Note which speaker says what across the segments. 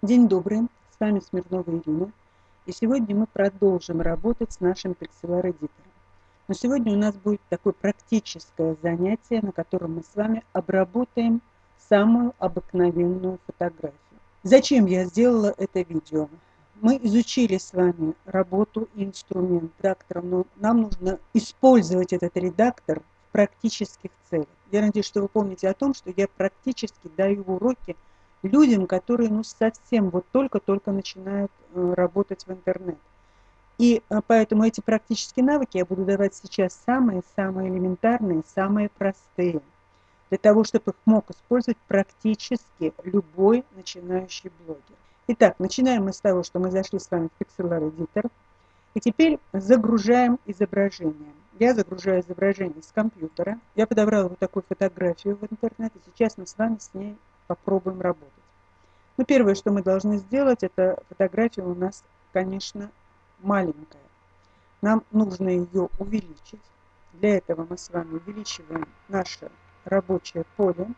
Speaker 1: День добрый, с вами Смирнова Ирина, и сегодня мы продолжим работать с нашим пикселар-эдитором. Но сегодня у нас будет такое практическое занятие, на котором мы с вами обработаем самую обыкновенную фотографию. Зачем я сделала это видео? Мы изучили с вами работу и инструмент редактора, но нам нужно использовать этот редактор в практических целях. Я надеюсь, что вы помните о том, что я практически даю уроки людям, которые совсем вот только-только начинают работать в интернет. И поэтому эти практические навыки я буду давать сейчас самые элементарные, самые простые, для того, чтобы их мог использовать практически любой начинающий блогер. Итак, начинаем мы с того, что мы зашли с вами в Pixlr Editor, и теперь загружаем изображение. Я загружаю изображение с компьютера. Я подобрала вот такую фотографию в интернет, и сейчас мы с вами с ней попробуем работать. Ну, первое, что мы должны сделать, это фотография у нас, конечно, маленькая. Нам нужно ее увеличить. Для этого мы с вами увеличиваем наше рабочее поле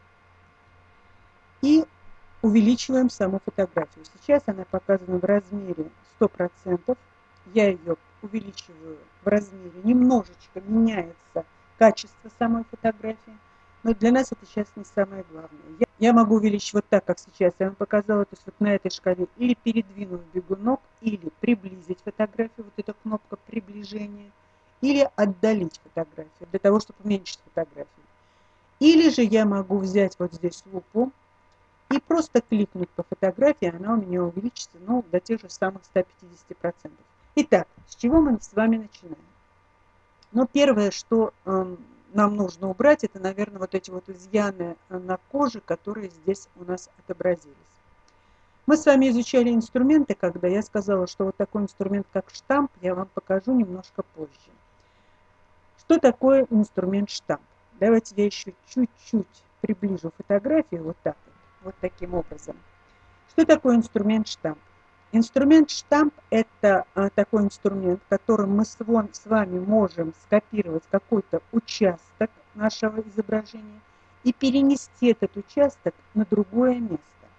Speaker 1: и увеличиваем саму фотографию. Сейчас она показана в размере 100%. Я ее увеличиваю в размере. Немножечко меняется качество самой фотографии. Но для нас это сейчас не самое главное. Я могу увеличить вот так, как сейчас я вам показала, то есть вот на этой шкале, или передвинуть бегунок, или приблизить фотографию, вот эта кнопка приближения, или отдалить фотографию, для того, чтобы уменьшить фотографию. Или же я могу взять вот здесь лупу и просто кликнуть по фотографии, она у меня увеличится, ну, до тех же самых 150%. Итак, с чего мы с вами начинаем? Ну, первое, что нам нужно убрать, это, наверное, вот эти вот изъяны на коже, которые здесь у нас отобразились. Мы с вами изучали инструменты, когда я сказала, что вот такой инструмент, как штамп, я вам покажу немножко позже. Что такое инструмент штамп? Давайте я еще чуть-чуть приближу фотографию вот так вот таким образом. Что такое инструмент штамп? Инструмент штамп – это такой инструмент, которым мы с вами можем скопировать какой-то участок нашего изображения и перенести этот участок на другое место.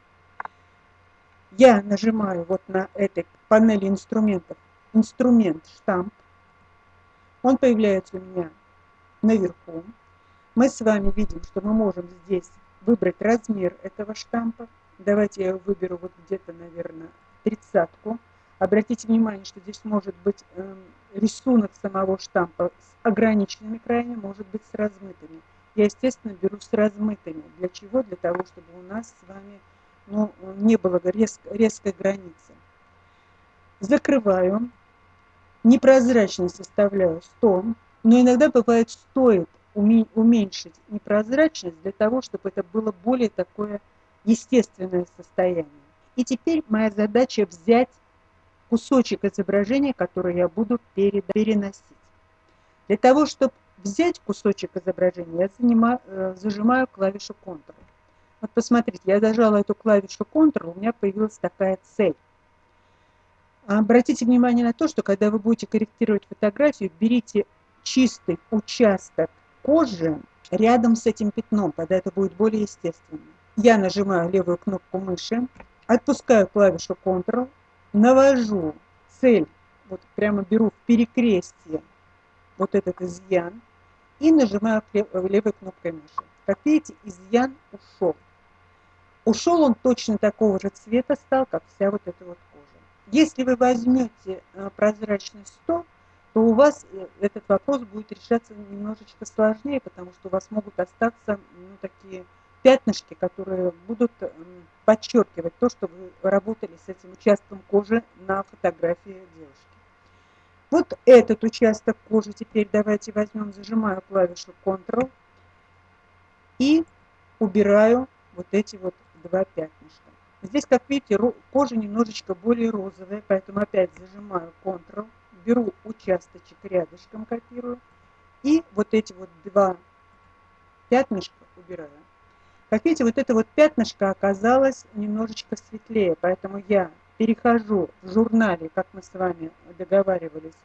Speaker 1: Я нажимаю вот на этой панели инструментов инструмент штамп. Он появляется у меня наверху. Мы с вами видим, что мы можем здесь выбрать размер этого штампа. Давайте я его выберу вот где-то, наверное, 30-ку. Обратите внимание, что здесь может быть рисунок самого штампа с ограниченными краями, может быть с размытыми. Я, естественно, беру с размытыми. Для чего? Для того, чтобы у нас с вами не было резкой границы. Закрываю. Непрозрачность составляю 100. Но иногда бывает, стоит уменьшить непрозрачность для того, чтобы это было более такое естественное состояние. И теперь моя задача взять кусочек изображения, который я буду переносить. Для того, чтобы взять кусочек изображения, я зажимаю клавишу Ctrl. Вот посмотрите, я зажала эту клавишу Ctrl, у меня появилась такая цель. Обратите внимание на то, что когда вы будете корректировать фотографию, берите чистый участок кожи рядом с этим пятном, тогда это будет более естественно. Я нажимаю левую кнопку мыши, отпускаю клавишу Ctrl, навожу цель, вот прямо беру в перекрестие вот этот изъян и нажимаю левой кнопкой мыши. Как видите, изъян ушел. Ушел он точно такого же цвета стал, как вся вот эта вот кожа. Если вы возьмете прозрачность 100, то у вас этот вопрос будет решаться немножечко сложнее, потому что у вас могут остаться такие пятнышки, которые будут подчеркивать то, что вы работали с этим участком кожи на фотографии девушки. Вот этот участок кожи теперь давайте возьмем, зажимаю клавишу Ctrl и убираю вот эти вот два пятнышка. Здесь, как видите, кожа немножечко более розовая, поэтому опять зажимаю Ctrl, беру участочек рядышком, копирую, и вот эти вот два пятнышка убираю. Как видите, вот это вот пятнышко оказалось немножечко светлее, поэтому я перехожу в журнале, как мы с вами договаривались,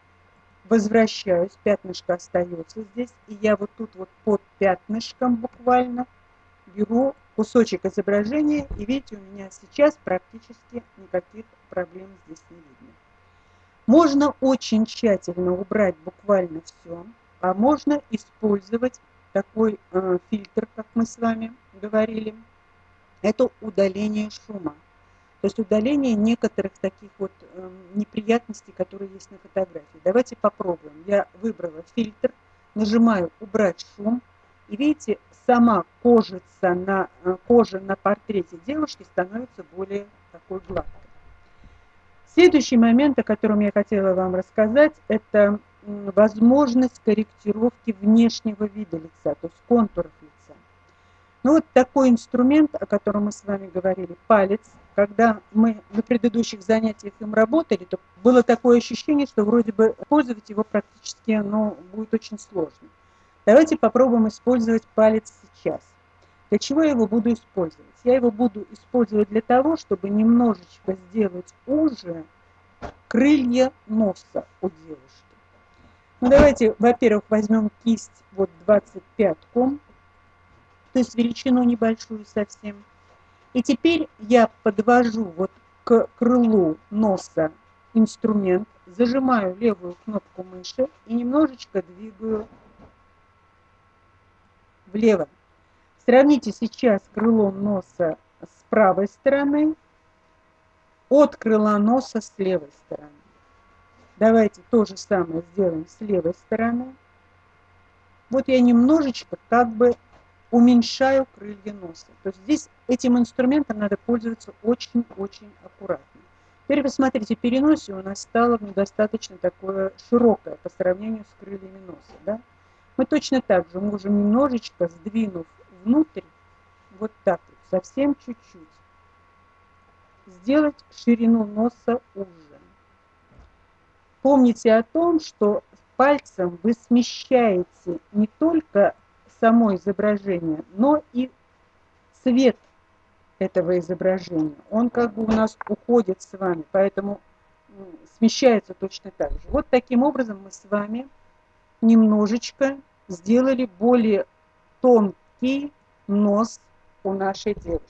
Speaker 1: возвращаюсь, пятнышко остается здесь, и я вот тут вот под пятнышком буквально беру кусочек изображения, и видите, у меня сейчас практически никаких проблем здесь не видно. Можно очень тщательно убрать буквально все, а можно использовать такой фильтр, как мы с вами говорили. Это удаление шума. То есть удаление некоторых таких вот неприятностей, которые есть на фотографии. Давайте попробуем. Я выбрала фильтр, нажимаю «Убрать шум». И видите, сама кожа на портрете девушки становится более такой гладкой. Следующий момент, о котором я хотела вам рассказать, это возможность корректировки внешнего вида лица, то есть контуров лица. Ну вот такой инструмент, о котором мы с вами говорили, палец. Когда мы на предыдущих занятиях им работали, то было такое ощущение, что вроде бы использовать его практически будет очень сложно. Давайте попробуем использовать палец сейчас. Для чего я его буду использовать? Я его буду использовать для того, чтобы немножечко сделать уже крылья носа у девушки. Ну давайте, во-первых, возьмем кисть вот 25-ку, то есть величину небольшую совсем. И теперь я подвожу вот к крылу носа инструмент, зажимаю левую кнопку мыши и немножечко двигаю влево. Сравните сейчас крыло носа с правой стороны от крыла носа с левой стороны. Давайте то же самое сделаем с левой стороны. Вот я немножечко как бы уменьшаю крылья носа. То есть здесь этим инструментом надо пользоваться очень-очень аккуратно. Теперь посмотрите, переносие у нас стало достаточно такое широкое по сравнению с крыльями носа. Да? Мы точно так же можем немножечко, сдвинув внутрь, вот так вот, совсем чуть-чуть, сделать ширину носа уже. Помните о том, что пальцем вы смещаете не только само изображение, но и цвет этого изображения. Он как бы у нас уходит с вами, поэтому смещается точно так же. Вот таким образом мы с вами немножечко сделали более тонкий нос у нашей девушки.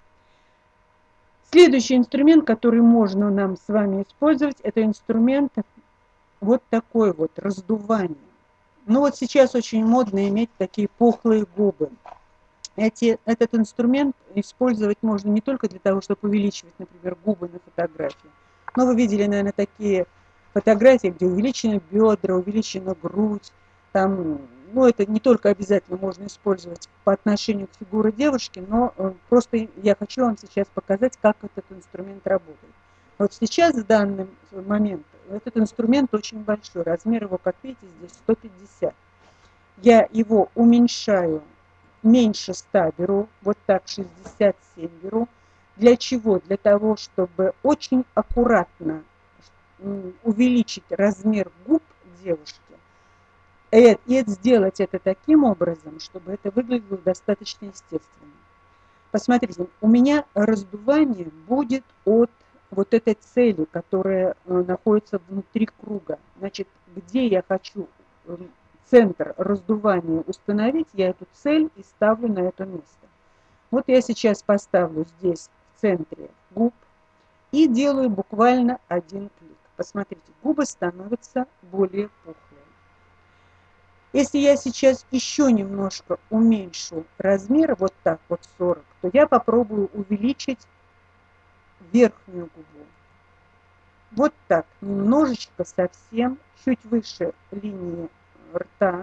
Speaker 1: Следующий инструмент, который можно нам с вами использовать, это инструмент вот такой вот, раздувание. Ну вот сейчас очень модно иметь такие пухлые губы. Этот инструмент использовать можно не только для того, чтобы увеличивать, например, губы на фотографии, но вы видели, наверное, такие фотографии, где увеличены бедра, увеличена грудь. Там, ну, это не только обязательно можно использовать по отношению к фигуре девушки, но просто я хочу вам сейчас показать, как этот инструмент работает. Вот сейчас, в данный момент, этот инструмент очень большой. Размер его, как видите, здесь 150. Я его уменьшаю, меньше 100 беру, вот так 67 беру. Для чего? Для того, чтобы очень аккуратно увеличить размер губ девушки. И сделать это таким образом, чтобы это выглядело достаточно естественно. Посмотрите, у меня раздувание будет от вот этой цели, которая находится внутри круга. Значит, где я хочу центр раздувания установить, я эту цель и ставлю на это место. Вот я сейчас поставлю здесь в центре губ и делаю буквально один клик. Посмотрите, губы становятся более пухлые. Если я сейчас еще немножко уменьшу размер, вот так вот 40, то я попробую увеличить верхнюю губу. Вот так, немножечко совсем, чуть выше линии рта.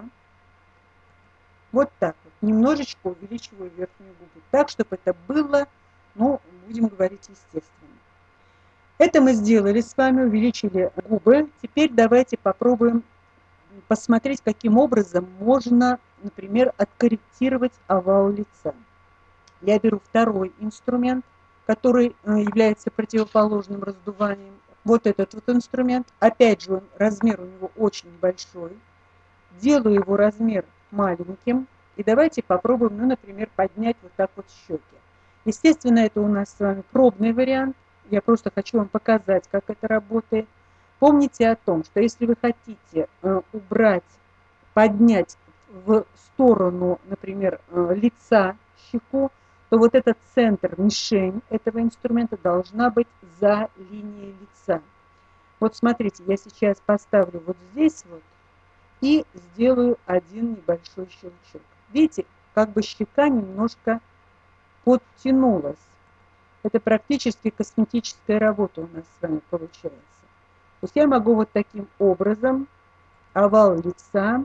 Speaker 1: Вот так вот, немножечко увеличиваю верхнюю губу, так, чтобы это было, ну, будем говорить, естественно. Это мы сделали с вами, увеличили губы. Теперь давайте попробуем посмотреть, каким образом можно, например, откорректировать овал лица. Я беру второй инструмент, который является противоположным раздуванием. Вот этот вот инструмент. Опять же, размер у него очень большой. Делаю его размер маленьким. И давайте попробуем, ну, например, поднять вот так вот щеки. Естественно, это у нас с вами пробный вариант. Я просто хочу вам показать, как это работает. Помните о том, что если вы хотите убрать, поднять в сторону, например, лица щеку, то вот этот центр, мишень этого инструмента должна быть за линией лица. Вот смотрите, я сейчас поставлю вот здесь вот и сделаю один небольшой щелчок. Видите, как бы щека немножко подтянулась. Это практически косметическая работа у нас с вами получается. То есть я могу вот таким образом овал лица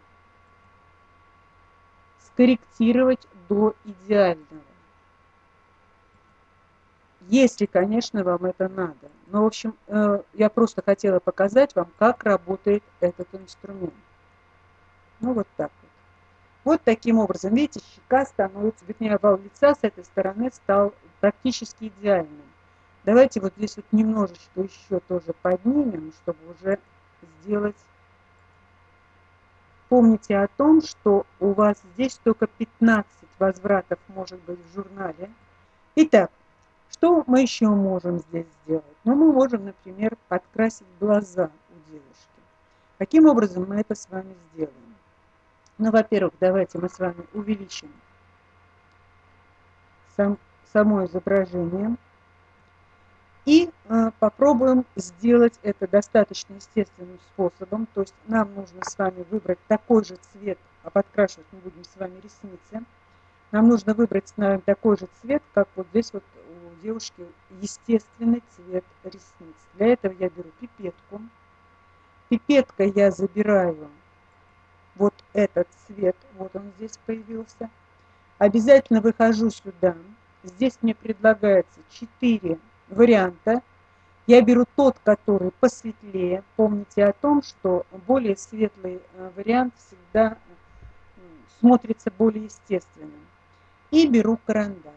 Speaker 1: скорректировать до идеального. Если, конечно, вам это надо. Но, в общем, я просто хотела показать вам, как работает этот инструмент. Ну, вот так вот. Вот таким образом, видите, щека становится, вернее, овал лица с этой стороны стал практически идеальным. Давайте вот здесь вот немножечко еще тоже поднимем, чтобы уже сделать. Помните о том, что у вас здесь только 15 возвратов может быть в журнале. Итак, что мы еще можем здесь сделать? Ну, мы можем, например, подкрасить глаза у девушки. Каким образом мы это с вами сделаем? Ну, во-первых, давайте мы с вами увеличим само изображение и попробуем сделать это достаточно естественным способом. То есть нам нужно с вами выбрать такой же цвет, а подкрашивать мы будем с вами ресницы. Нам нужно выбрать с вами такой же цвет, как вот здесь вот у девушки естественный цвет ресниц. Для этого я беру пипетку. Пипеткой я забираю вот этот цвет, вот он здесь появился. Обязательно выхожу сюда. Здесь мне предлагается 4 варианта. Я беру тот, который посветлее. Помните о том, что более светлый вариант всегда смотрится более естественным. И беру карандаш.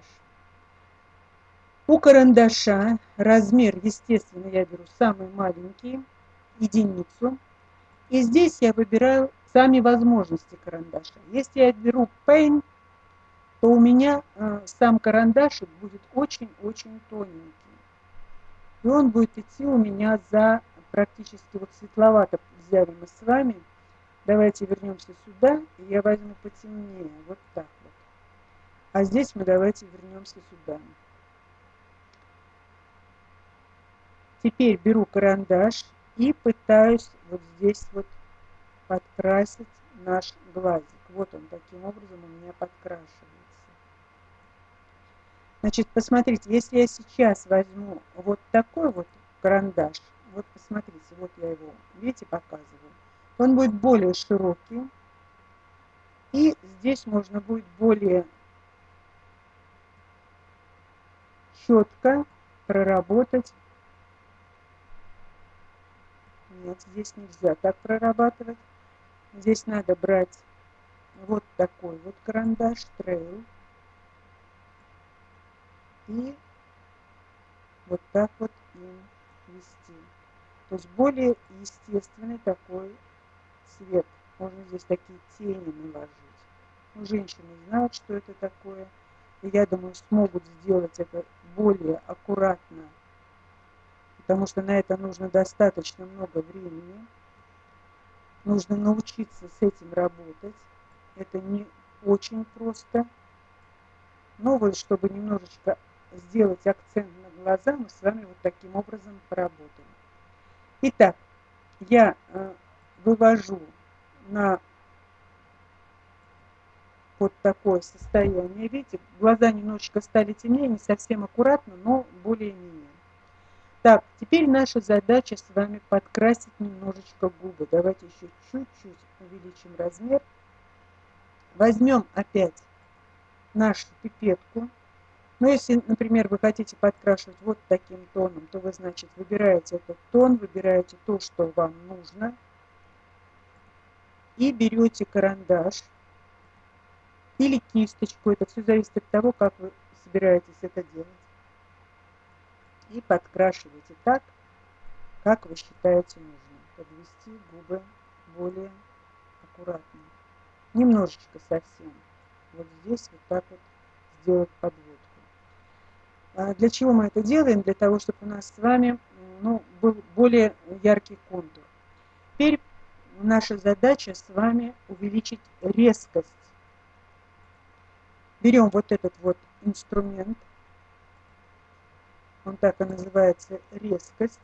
Speaker 1: У карандаша размер, естественно, я беру самый маленький, единицу. И здесь я выбираю сами возможности карандаша. Если я беру Paint, то у меня сам карандашик будет очень-очень тоненький. И он будет идти у меня за практически вот светловато взяли мы с вами. Давайте вернемся сюда, и я возьму потемнее, вот так вот. А здесь мы давайте вернемся сюда. Теперь беру карандаш и пытаюсь вот здесь вот подкрасить наш глазик. Вот он таким образом у меня подкрашивается. Значит, посмотрите, если я сейчас возьму вот такой вот карандаш, вот посмотрите, вот я его, видите, показываю, он будет более широкий, и здесь можно будет более четко проработать. Нет, здесь нельзя так прорабатывать. Здесь надо брать вот такой вот карандаш, трейл, и вот так вот им вести. То есть более естественный такой цвет. Можно здесь такие тени наложить. Ну, женщины знают, что это такое. И я думаю, смогут сделать это более аккуратно, потому что на это нужно достаточно много времени. Нужно научиться с этим работать. Это не очень просто. Но вот, чтобы немножечко сделать акцент на глаза, мы с вами вот таким образом поработаем. Итак, я вывожу на вот такое состояние. Видите, глаза немножечко стали темнее, не совсем аккуратно, но более-менее. Так, теперь наша задача с вами подкрасить немножечко губы. Давайте еще чуть-чуть увеличим размер. Возьмем опять нашу пипетку. Но если, например, вы хотите подкрашивать вот таким тоном, то вы, значит, выбираете этот тон, выбираете то, что вам нужно. И берете карандаш или кисточку. Это все зависит от того, как вы собираетесь это делать. И подкрашиваете так, как вы считаете нужным. Подвести губы более аккуратно. Немножечко совсем. Вот здесь вот так вот сделать подводку. Для чего мы это делаем? Для того, чтобы у нас с вами был более яркий контур. Теперь наша задача с вами увеличить резкость берем вот этот вот инструмент, он так и называется, резкость,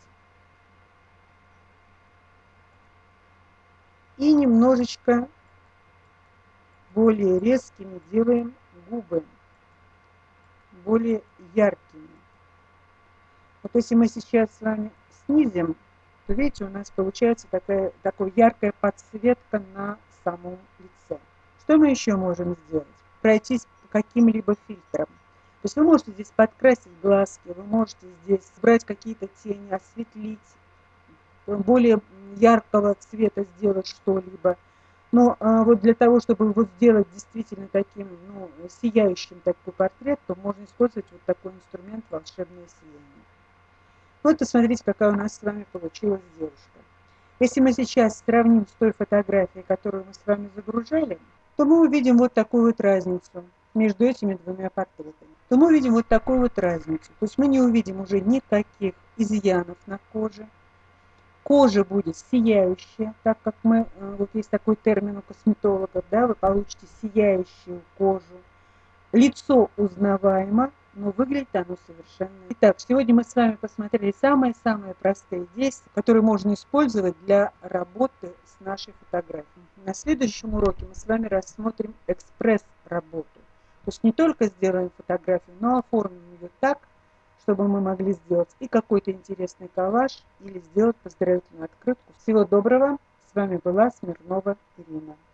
Speaker 1: и немножечко более резкими делаем губы, более яркими. Вот если мы сейчас с вами снизим, то видите, у нас получается такая яркая подсветка на самом лице. Что мы еще можем сделать? Пройтись по каким-либо фильтрам. То есть вы можете здесь подкрасить глазки, вы можете здесь брать какие-то тени, осветлить, более яркого цвета сделать что-либо. Но вот для того, чтобы вот сделать действительно таким, ну, сияющим такой портрет, то можно использовать вот такой инструмент волшебное сияние. Вот посмотрите, какая у нас с вами получилась девушка. Если мы сейчас сравним с той фотографией, которую мы с вами загружали, то мы увидим вот такую вот разницу между этими двумя портретами. То мы увидим вот такую вот разницу. То есть мы не увидим уже никаких изъянов на коже. Кожа будет сияющая, так как мы, вот есть такой термин у косметологов, да, вы получите сияющую кожу. Лицо узнаваемо, но выглядит оно совершенно. Итак, сегодня мы с вами посмотрели самые-самые простые действия, которые можно использовать для работы с нашей фотографией. На следующем уроке мы с вами рассмотрим экспресс-работу. То есть не только сделаем фотографию, но оформим ее так, чтобы мы могли сделать и какой-то интересный коллаж, или сделать поздравительную открытку. Всего доброго! С вами была Смирнова Ирина.